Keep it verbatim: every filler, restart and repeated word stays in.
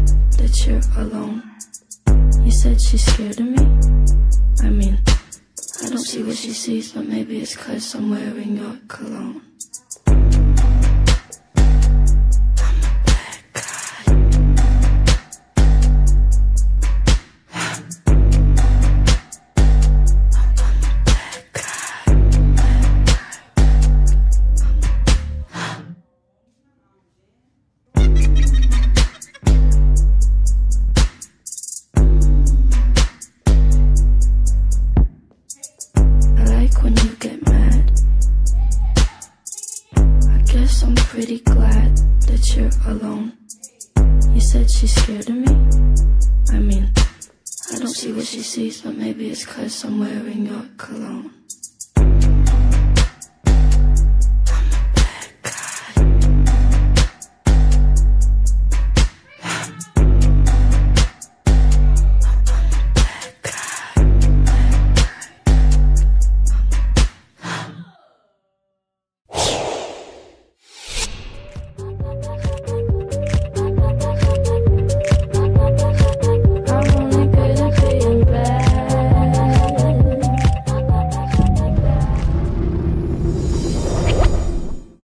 that you're alone. You said she's scared of me? I mean, I don't see what she sees, but maybe it's 'cause I'm wearing your cologne. When you get mad, I guess I'm pretty glad that you're alone. You said she's scared of me? I mean, I don't see what she sees, but maybe it's 'cause I'm wearing your cologne.